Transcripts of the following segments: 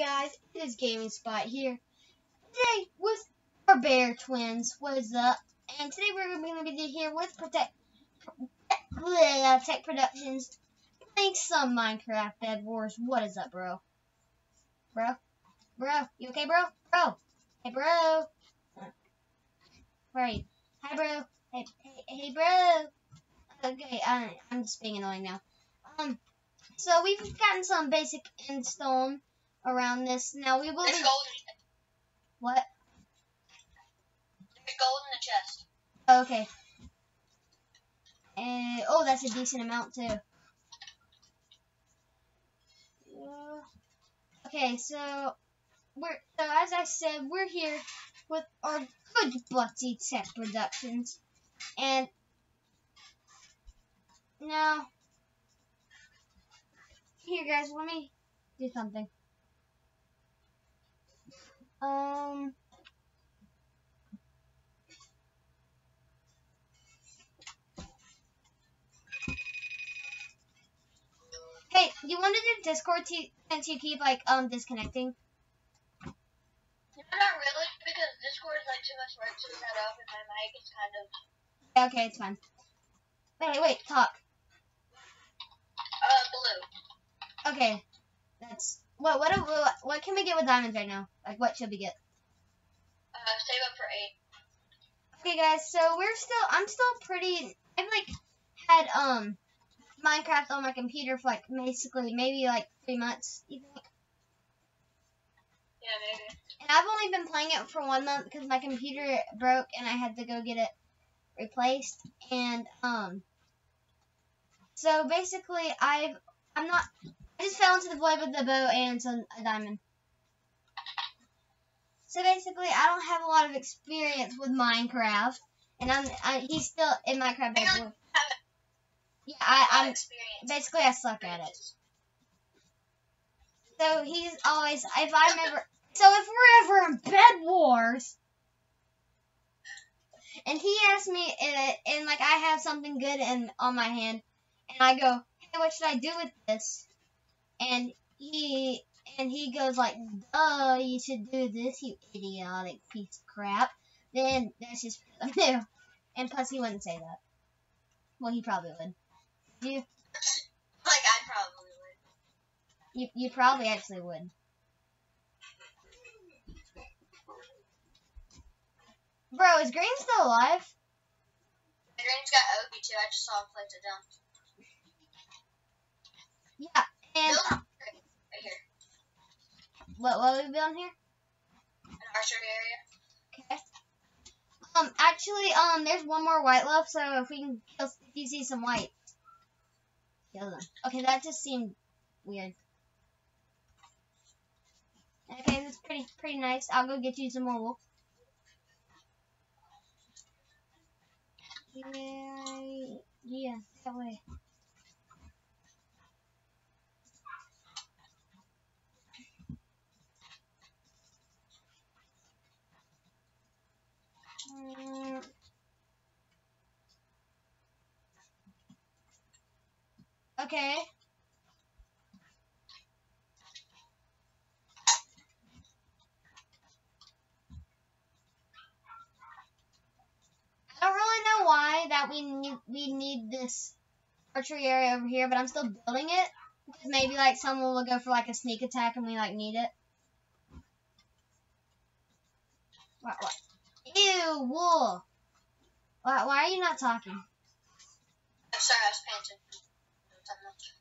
guys, it is Gaming Spot here. Today with our bear twins, what is up? And today we're going to be here with Tech Productions, playing some Minecraft Bed Wars. What is up, bro? Bro? You okay, bro? Hey, bro. Right. Hi, bro. Hey, bro. Okay, I'm just being annoying now. So we've gotten some basic stone around this. Now we will. There's gold. What? There's gold in the chest. Okay. And oh, that's a decent amount too. Okay, so as I said, we're here with our good buddy Tech Productions, and now here, guys, let me do something. Hey, you want to do Discord since you keep disconnecting? No, not really, because Discord is like too much work to set up, and my mic is kind of. Yeah, okay, it's fine. Wait, talk. Blue. Okay, that's what can we get with diamonds right now? Like, what should we get? Save up for 8. Okay, guys, so I'm still pretty. I've had Minecraft on my computer for maybe 3 months. You think? Yeah, maybe. And I've only been playing it for 1 month because my computer broke and I had to go get it replaced. And so basically I just fell into the void with the bow and a diamond. So basically I don't have a lot of experience with Minecraft, and he's still in Minecraft. Yeah, I'm experienced. Basically I suck at it. So he's always, if we're ever in Bed Wars, and he asks me, and I have something good on my hand, and I go, hey, what should I do with this? And he goes like, duh, you should do this, you idiotic piece of crap. Then that's just what I do. And plus he wouldn't say that. Well, he probably would. You? I probably would. You probably actually would. Bro, is Green still alive? Green's got Opie too. I just saw him place it down. Yeah, and right here. what are we building here? An archery area. Okay. Actually, there's one more white left, so if you see some white, kill them. Okay, that just seemed weird. Okay, that's pretty nice. I'll go get you some more wool. Yeah, that way. Okay. I don't really know why that we need this archery area over here, but I'm still building it because maybe someone will go for a sneak attack and we need it. What? Ew, wool. Why are you not talking? I'm sorry, I was paying attention.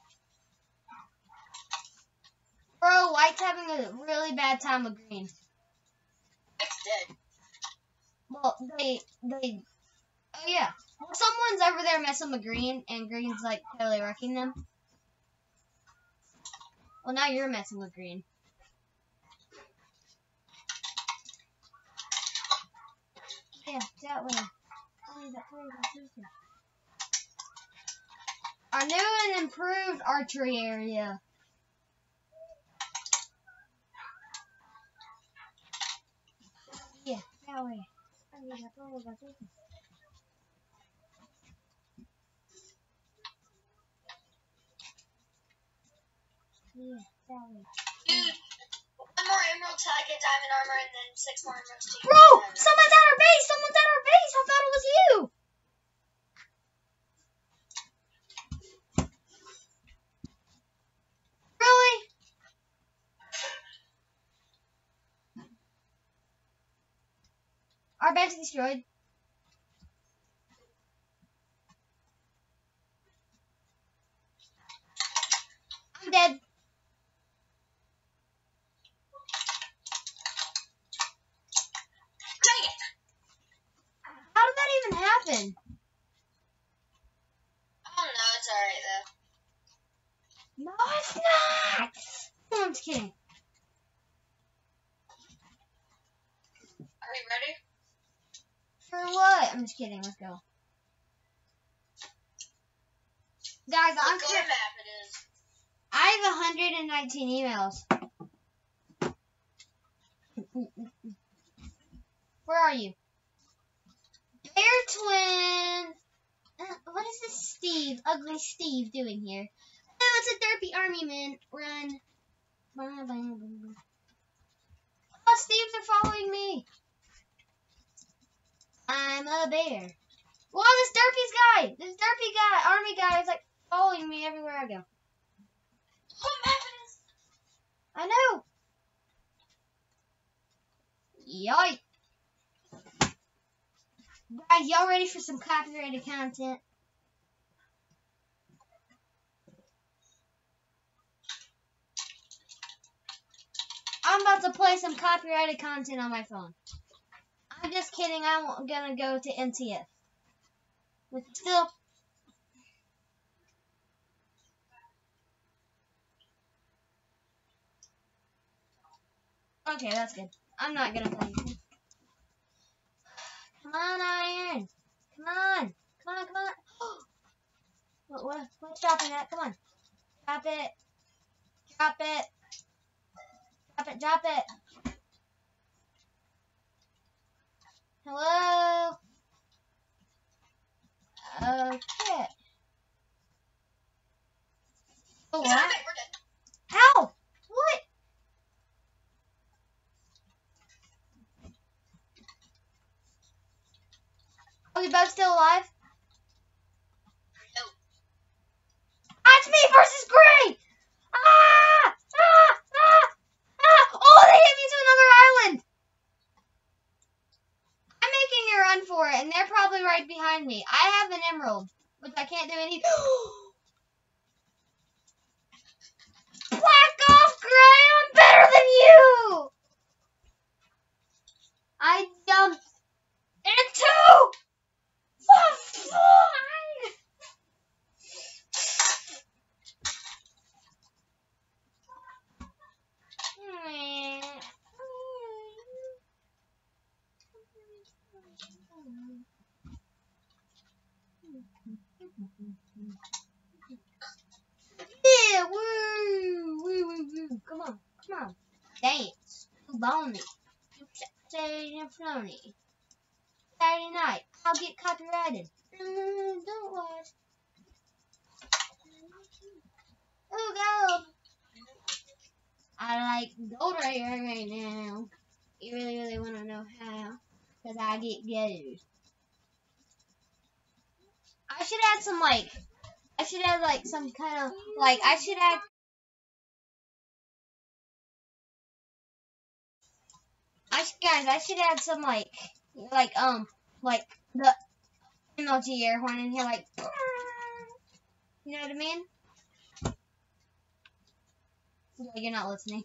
Bro, White's having a really bad time with Green. It's dead. Well, oh yeah. Well, someone's over there messing with Green, and Green's totally wrecking them. Well, now you're messing with Green. Yeah, that way. Our new and improved archery area. Yeah, that way. Yeah, that way. Dude, till I get diamond armor, and then 6 more emeralds to Bro, someone's at our base. Someone's at our base. I thought it was you. Really? Our base destroyed. I'm dead. Dang it! How did that even happen? Oh no, it's alright though. No, it's not. No, I'm just kidding. Are we ready? For what? I'm just kidding. Let's go. Guys, I'm What sure map it is? I have 119 emails. Where are you? Bear Twin. What is this Steve, ugly Steve, doing here? Oh, it's a derpy army man. Run. Oh, Steves are following me. I'm a bear. Wow, this derpy guy, army guy is like following me everywhere I go. What map it is? I know. Yoink. Guys, y'all ready for some copyrighted content? I'm about to play some copyrighted content on my phone. I'm just kidding. I'm gonna go to NTF. But still. Okay, that's good. I'm not gonna play anything. Come on, Iron. Come on. Come on, come on. What's dropping that? Come on. Drop it. Drop it. Drop it, drop it. Hello? Okay. Oh, what? We're dead. How? What? Are we both still alive? No. It's me versus Gray! Ah! Ah! Ah! Ah! Oh, they hit me to another island! I'm making a run for it, and they're probably right behind me. I have an emerald, which I can't do anything. Back off, Gray! I'm better than you! I jumped into the slide! Yeah, woo, woo, woo, woo. Come on, come on. Dance. Baloney. Saturday and Floney. Saturday night. I'll get copyrighted. Don't watch. Oh, gold. I like gold right now. You really want to know how? Because I get gold. I should add some, some kind of, I should add. I should add some, the emoji air horn in here, you know what I mean? Yeah, you're not listening.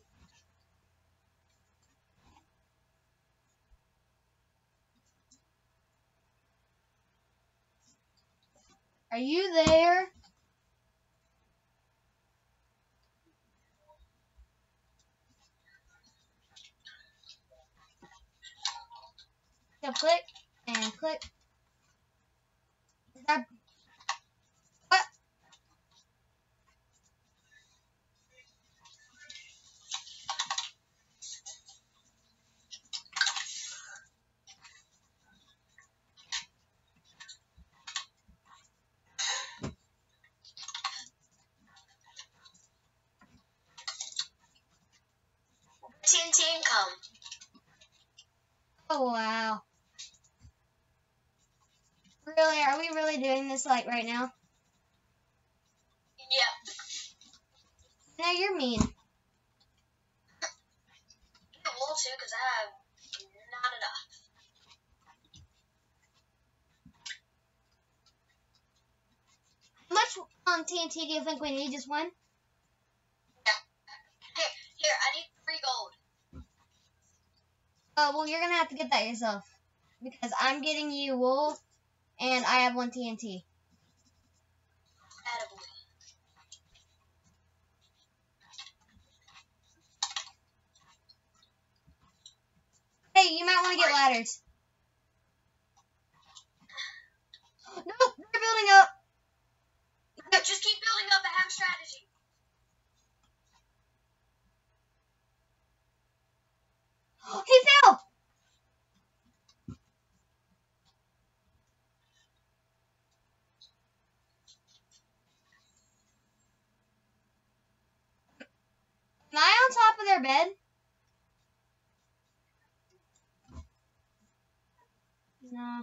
Are you there? So click and click. Is that what? TNT income. Oh, wow. Really? Are we really doing this, like, right now? Yep. No, you're mean. Get wool too, because I have not enough. How much TNT do you think we need? Just one? Yeah. Here, I need 3 gold. Oh, well, you're gonna have to get that yourself. Because I'm getting you wool, and I have 1 TNT. Attaboy. Hey, you might want to get ladders. No, they're building up. Just keep building up. I have a strategy. He fell. Am I on top of their bed? No.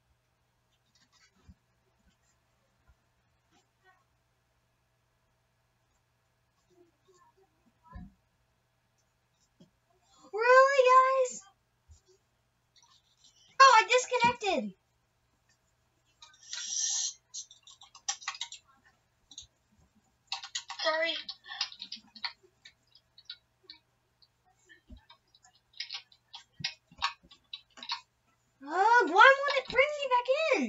Really, guys? Oh, I disconnected. Sorry. Oh, why won't it bring me back in?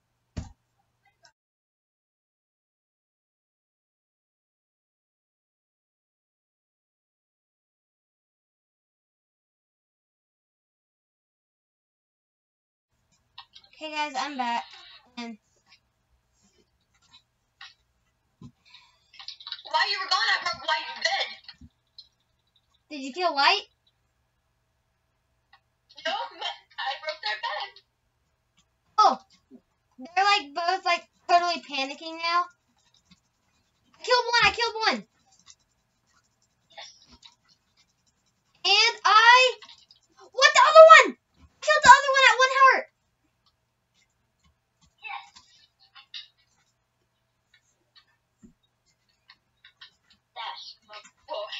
Okay, guys, I'm back. And While you were gone, I broke White in bed. did you kill White? No, I broke their bed. Oh, they're like both like totally panicking now. I killed one. And what, the other one? I killed the other one at 1 heart. That's my boy.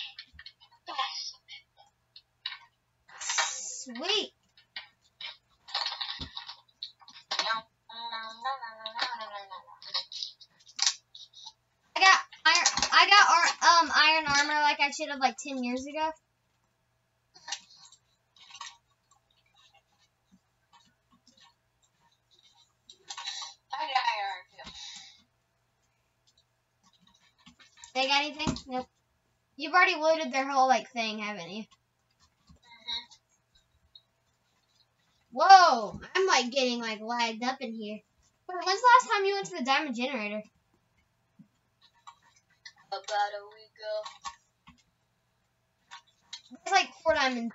That's Sweet. I got iron armor like I should have like 10 years ago. They got anything? Nope. You've already looted their whole like thing, haven't you? Whoa, I'm like getting like lagged up in here. When's the last time you went to the diamond generator? About a week ago. There's like 4 diamonds.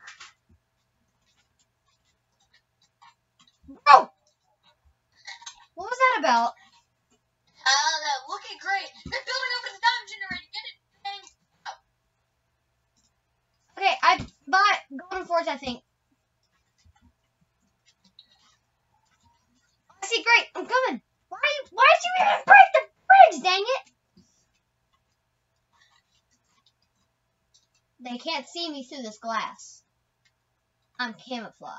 Bro! What was that about? Looking great. They're building over the diamond generator. Get it. Okay, I bought golden forge, I think. I see, great. I'm coming. Why did you even break the bridge, dang it? They can't see me through this glass. I'm camouflage.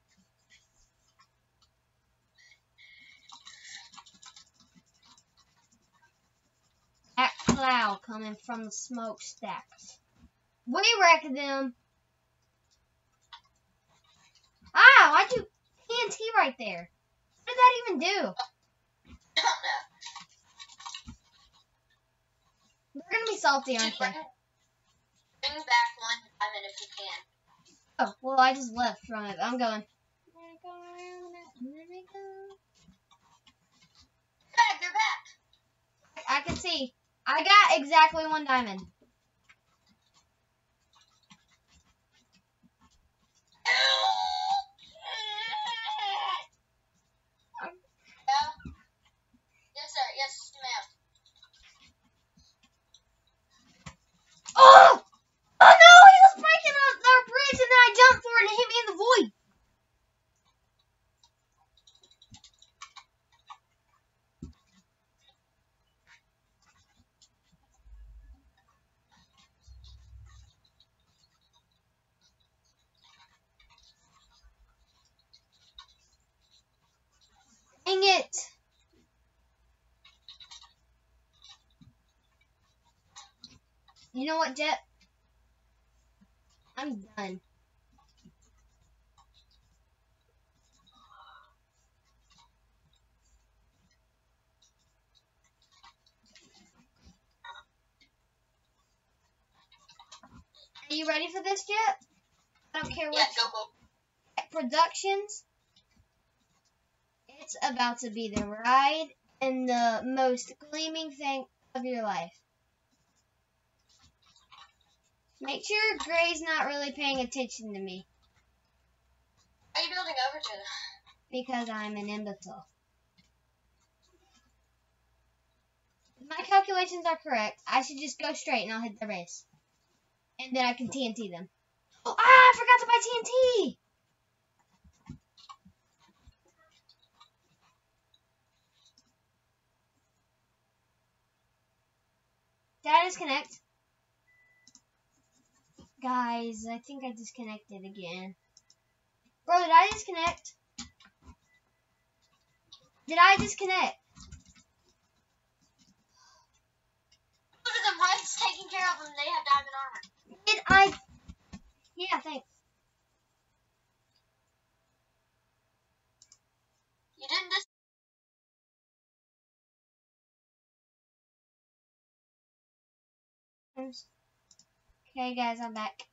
That cloud coming from the smokestacks. We wrecked them. Ah, why'd you TNT right there? What did that even do? They're gonna be salty, aren't they? Bring back 1 diamond if you can. Oh, well, I just left from it. I'm going. Back, they're back. I can see. I got exactly 1 diamond. Yes, sir. Yes, ma'am. Oh! Oh no! He was breaking our You know what, Jet? I'm done. Are you ready for this, Jet? I don't care Yeah, what. go. Productions. It's about to be the ride and the most gleaming thing of your life. Make sure Gray's not really paying attention to me. Are you building over to? Because I'm an imbecile. If my calculations are correct, I should just go straight and I'll hit the base. And then I can TNT them. Ah, I forgot to buy TNT! Did I disconnect? Guys, I think I disconnected again. Bro, did I disconnect? Did I disconnect? Look at them, Red's taking care of them. They have diamond armor. Did I? Yeah, thanks. You didn't Okay, guys, I'm back.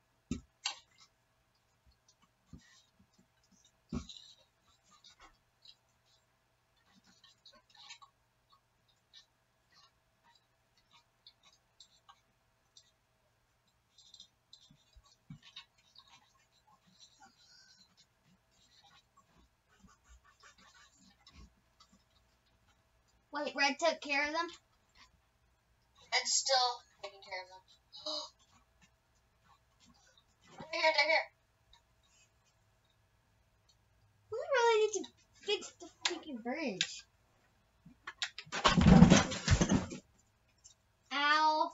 Wait, Red took care of them? Red's still taking care of them. They're here, they're here. We really need to fix the freaking bridge. Ow.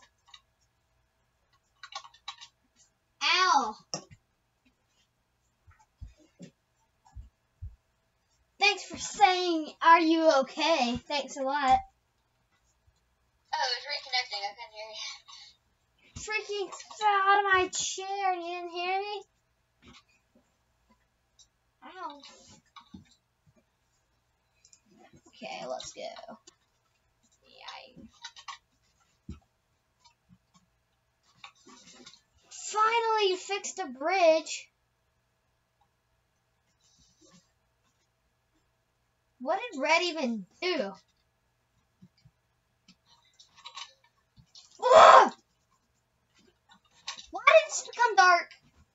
Ow. Thanks for saying, are you okay? Thanks a lot. Oh, it was reconnecting. I couldn't hear you. Freaking fell out of my chair and you didn't hear me? Ow. Okay, let's go. Finally, you fixed the bridge. What did Red even do? Ugh! Why did it become dark?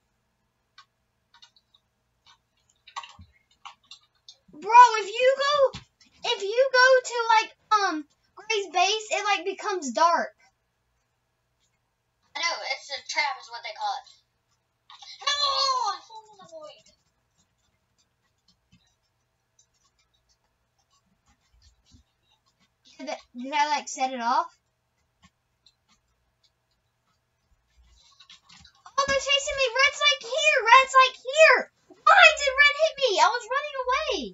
Bro, if you go to like Gray's base, it like becomes dark. I know, it's a trap is what they call it. No! I fell in the void. Did I like set it off? Oh, they're chasing me. Red's like here. Red's like here. Why did Red hit me? I was running away.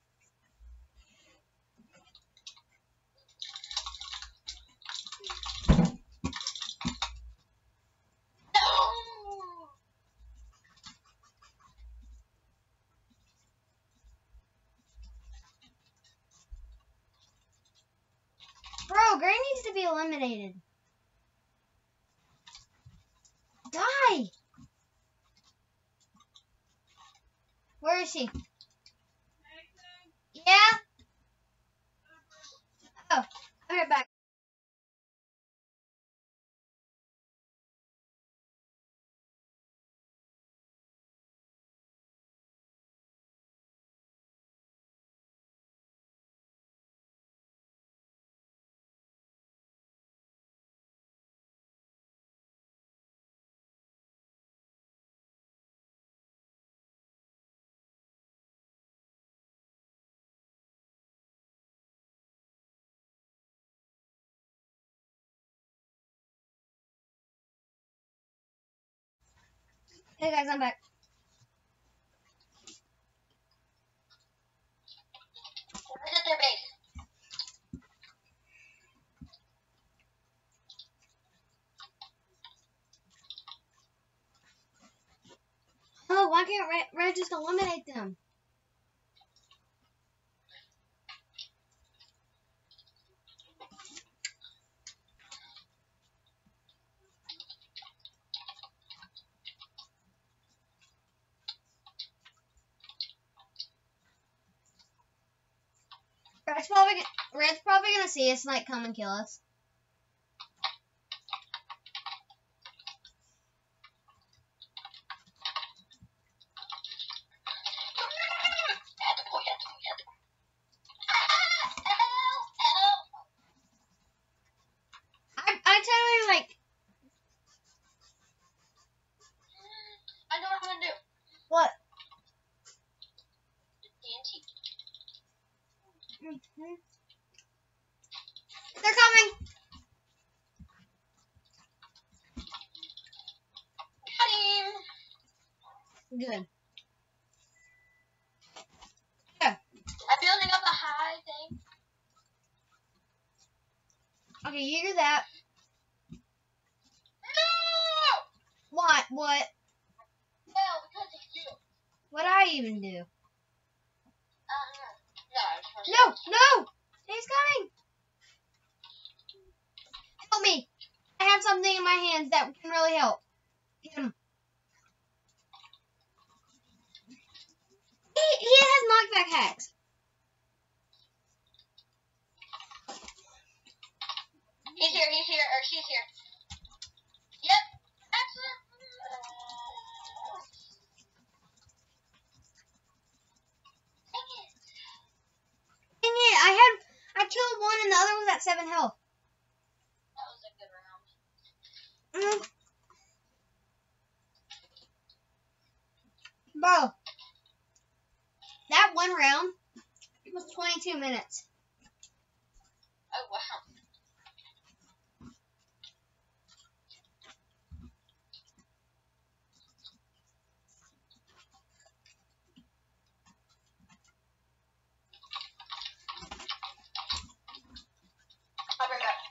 No! Bro, Gray needs to be eliminated. Die. Where is she? Yeah? Oh, I'm right back. Hey guys, I'm back. Where's at their base? Why can't red just eliminate them? Red's probably gonna see us and like come and kill us. I totally like. I know what I'm gonna do. What? TNT. Mm-hmm. They're coming. Got him. Good. I'm building up a high thing. Okay, you do that. No! What? What? No, because of you. What'd I even do? No, I just want to No! He's coming! Help me! I have something in my hands that can really help. Get him. He has knockback hacks. He's here, or she's here. Yep. Excellent. Dang it, I killed one and the other was at 7 health. That was a good round. Bro, that one round was 22 minutes. Oh, wow. I'll bring it back.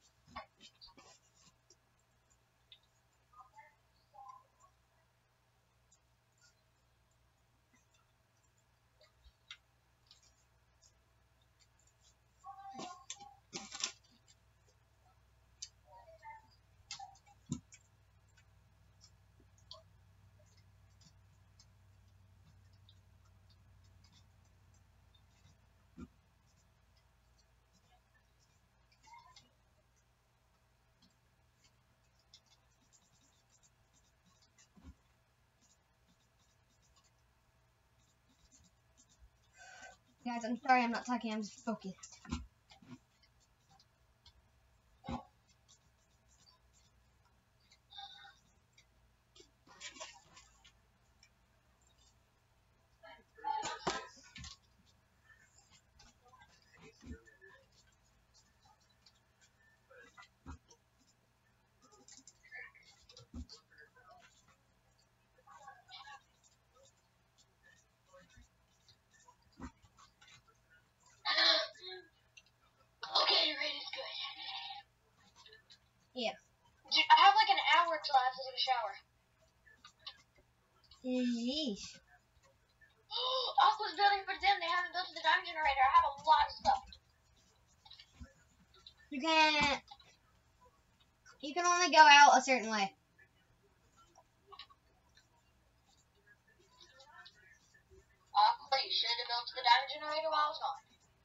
Guys, I'm sorry I'm not talking, I'm just focused. Okay, right is good. Yeah. Dude, I have like an hour till I have to take a shower. Yeesh. Aqua's building for them. They haven't built the diamond generator. I have a lot of stuff. You can only go out a certain way. Aqua, you should have built the diamond generator while I was gone.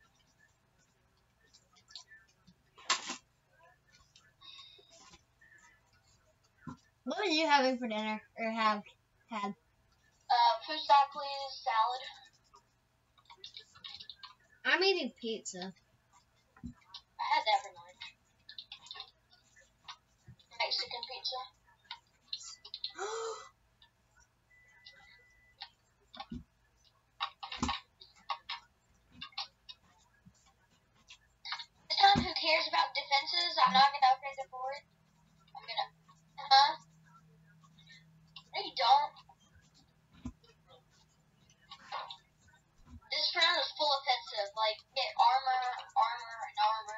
What are you having for dinner? Or have had? Fusakli's salad. I'm eating pizza. I had that for lunch. Mexican pizza. This time, who cares about defenses? I'm not gonna upgrade the board. I'm gonna. Huh? No, you don't. This round is full offensive. Like, get armor, and armor.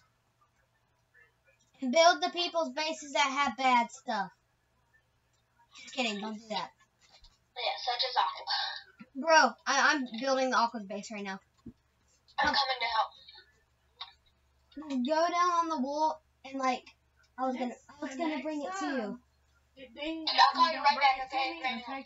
And build the people's bases that have bad stuff. Just kidding, don't do that. Yeah, such as Aqua. Bro, I'm building the Aqua's base right now. I'm coming to help. Go down on the wall and like I was gonna bring it to you. I'll call you right back, okay?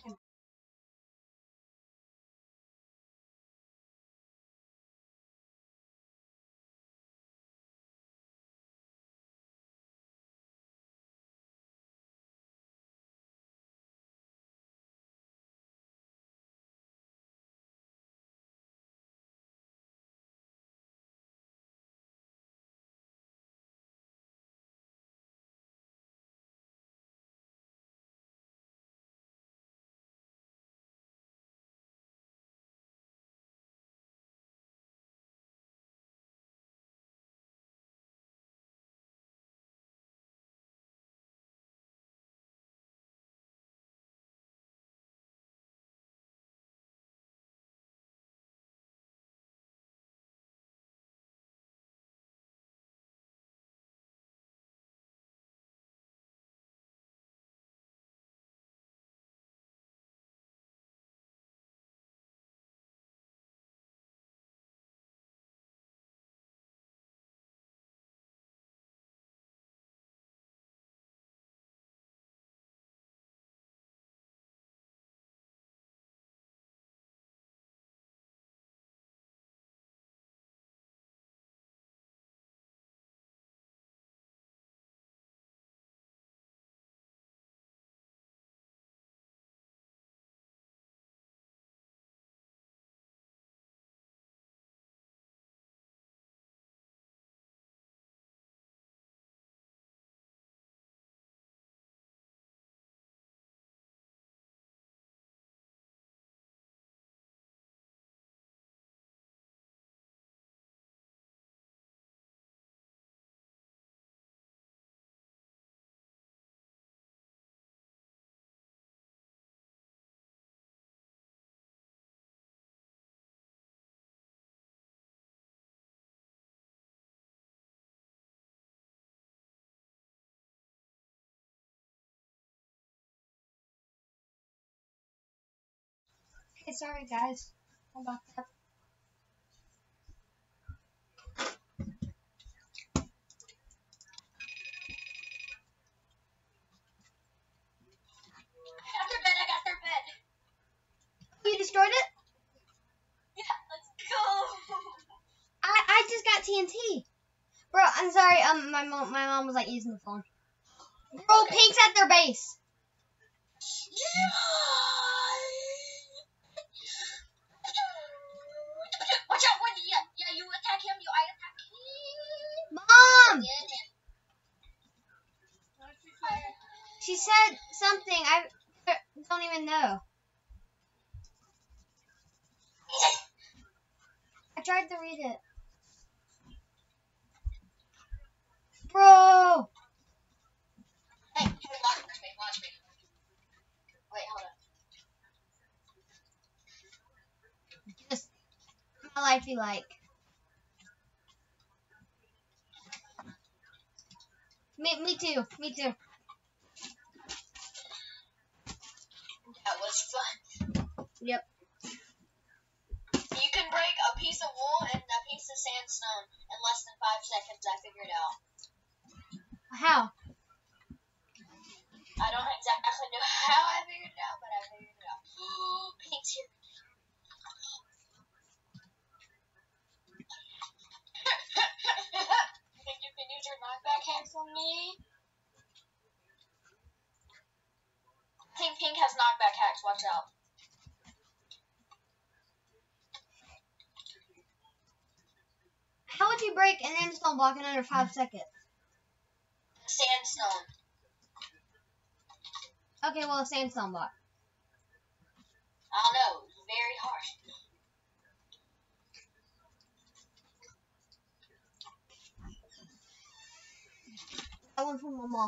Okay, sorry guys. How about that? I got their bed. You destroyed it? Yeah, let's go. I just got TNT. Bro, I'm sorry. My mom was like using the phone. Bro, Okay. Pink's at their base. Watch out, Wendy. Yeah, you attack him, I attack him. Mom! What did you say? She said something. I don't even know. I tried to read it. Bro! Hey, watch me. Wait, hold on. Just my life be like. Me too. Me too. That was fun. Yep. You can break a piece of wool and a piece of sandstone in less than 5 seconds. I figured out. How? I don't exactly know how I figured it out, but I figured it out. Pink's here. Think you can use your knockback hack for me? I think Pink has knockback hacks. Watch out. How would you break an install block in under 5 seconds? Sandstone. Okay, well, a sandstone block. I don't know. It's very hard. That one from Mama.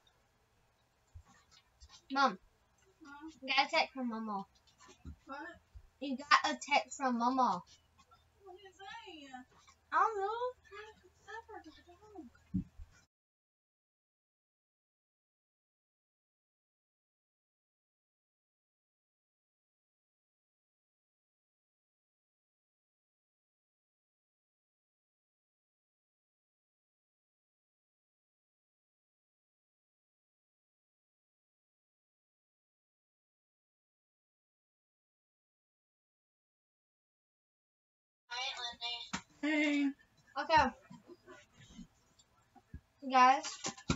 Mom, you got a text from Mama. What? You got a text from Mama. What is that? I don't know. Sydney. Okay. Guys.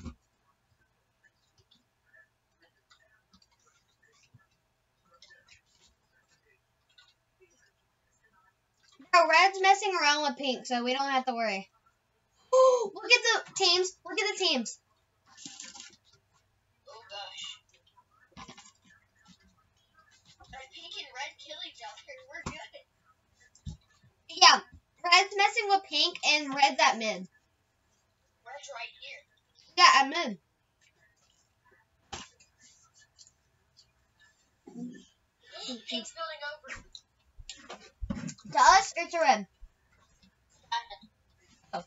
Bro, red's messing around with pink, so we don't have to worry. Look at the teams. Look at the teams. Oh gosh. Pink and red kill each other. We're good. Yeah, red's messing with pink, and red's at mid. Red's right here. Yeah, at mid. Pink's building over. To us or to red? Diamond.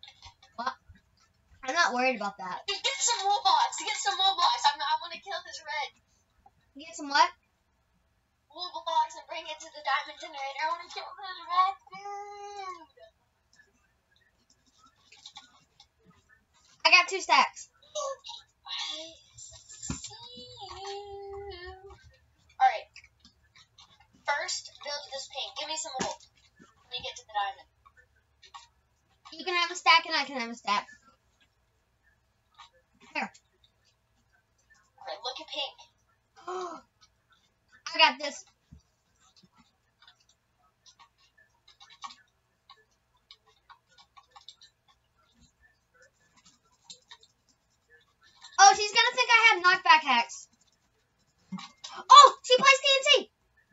I'm not worried about that. Get some wool blocks. Get some wool blocks. I want to kill this red. Get some what? Wool blocks and bring it to the diamond generator. I want to kill this red dude. I got 2 stacks. Alright. First, build this pink. Give me some wool when you get to the diamond. You can have a stack and I can have a stack. Here. Alright, look at pink. I got this. Oh, she's gonna think I have knockback hacks. Oh, she plays TNT.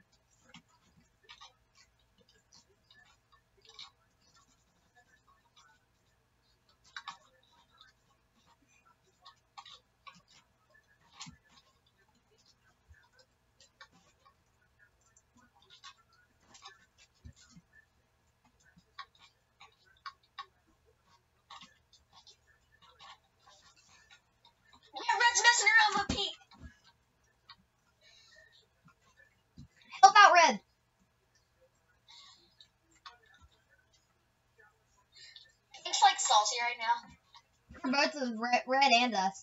Yeah, red's messing around with pink. Help out red. Pink's like salty right now. For both of red and us.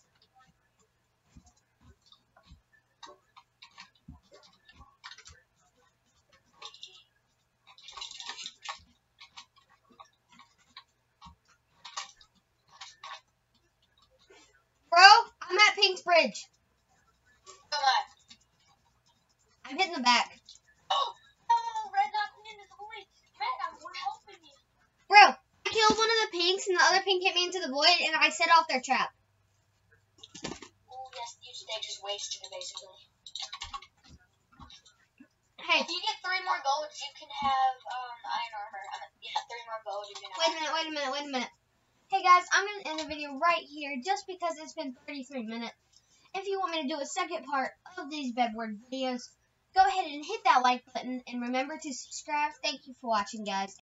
Bro, I'm at Pink's bridge. Come on. I'm hitting the back. Oh, red knocked me into the void. Red, we're helping you. Bro, I killed one of the pinks and the other pink hit me into the void and I set off their trap. Oh, yes, they just wasted it, basically. Hey, If you get 3 more golds, you can have iron armor. Yeah, 3 more golds, you can have wait a minute. Hey guys, I'm going to end the video right here just because it's been 33 minutes. If you want me to do a second part of these bedward videos, go ahead and hit that like button and remember to subscribe. Thank you for watching, guys.